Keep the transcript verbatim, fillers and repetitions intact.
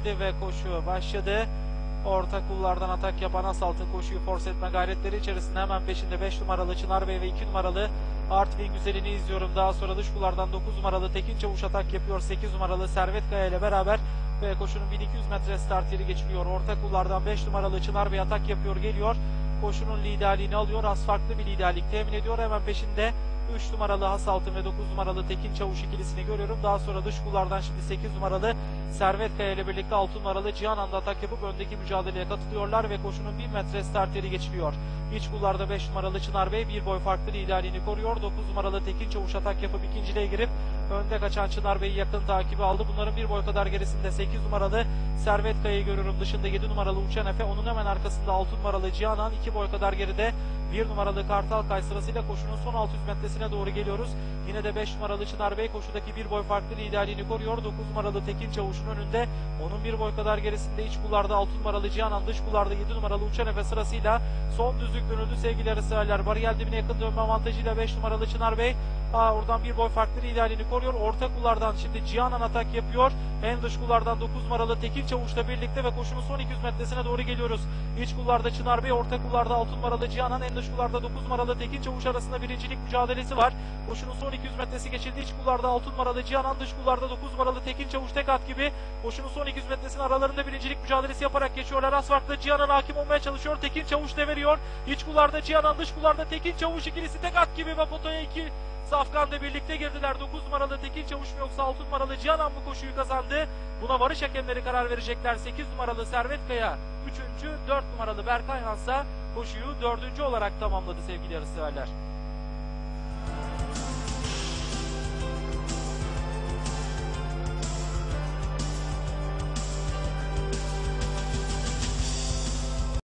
geldi ve koşu başladı. Orta kullardan atak yapan Asalt'ın koşuyu force etme gayretleri içerisinde hemen peşinde beş numaralı Çınar Bey ve iki numaralı Artvin Güzeli'ni izliyorum. Daha sonra dış kullardan dokuz numaralı Tekin Çavuş atak yapıyor. sekiz numaralı Servet Kaya ile beraber ve koşunun bin iki yüz metre start yeri geçiliyor. Orta kullardan beş numaralı Çınar Bey atak yapıyor, geliyor. Koşunun liderliğini alıyor. Az farklı bir liderlik temin ediyor. Hemen peşinde üç numaralı Hasaltın ve dokuz numaralı Tekin Çavuş ikilisini görüyorum. Daha sonra dış kullardan şimdi sekiz numaralı Servet Kaya ile birlikte altı numaralı Cihanan'da atak yapıp öndeki mücadeleye katılıyorlar ve koşunun bin metre start yeri geçiliyor. İç kullarda beş numaralı Çınar Bey bir boy farklı liderliğini koruyor. dokuz numaralı Tekin Çavuş atak yapıp ikinciliğe girip önde kaçan Çınar Bey'i yakın takibi aldı. Bunların bir boy kadar gerisinde sekiz numaralı Servet Kaya'yı görüyorum. Dışında yedi numaralı Uçan Efe. Onun hemen arkasında altı numaralı Cihanan. iki boy kadar geride bir numaralı Kartal Kay sırasıyla koşunun son altı yüz metresine doğru geliyoruz. Yine de beş numaralı Çınar Bey koşudaki bir boy farklı liderliğini koruyor. dokuz numaralı Tekin Çavuş'un önünde. Onun bir boy kadar gerisinde iç kullarda altı numaralı Cihanan, dış kullarda yedi numaralı Uçan Efe sırasıyla son düzlük dönüldü sevgili yarışseverler. Bariyer dibine yakın dönme avantajıyla beş numaralı Çınar Bey Aa, oradan bir boy farklı liderliğini koruyor. Orta kullardan şimdi Cihanan atak yapıyor. En dış kullardan dokuz numaralı Tekin Çavuş'la birlikte ve koşunun son iki yüz metresine doğru geliyoruz. İç kullarda Çınar Bey, orta kullarda altı numaralı Cihanan, en dış kullarda dokuz numaralı Tekin Çavuş arasında birincilik mücadelesi var. Koşunun son iki yüz metresi geçildi. İç kullarda altı numaralı Cihanan, dış kullarda dokuz numaralı Tekin Çavuş tek at gibi koşunun son iki yüz metresinin aralarında birincilik mücadelesi yaparak geçiyorlar. Az farklı Cihanan hakim olmaya çalışıyor. Tekin Çavuş deviriyor. İç kullarda Cihanan, dış kullarda Tekin Çavuş ikilisi tek at gibi ve potaya iki Safkan'da birlikte girdiler. dokuz numaralı Tekin Çavuş mu yoksa altı numaralı Cihanan mı koşuyu kazandı? Buna varış hakemleri karar verecekler. sekiz numaralı Servet Kaya üçüncü, dört numaralı Berkay Hansa koşuyu dördüncü olarak tamamladı sevgili yarışseverler.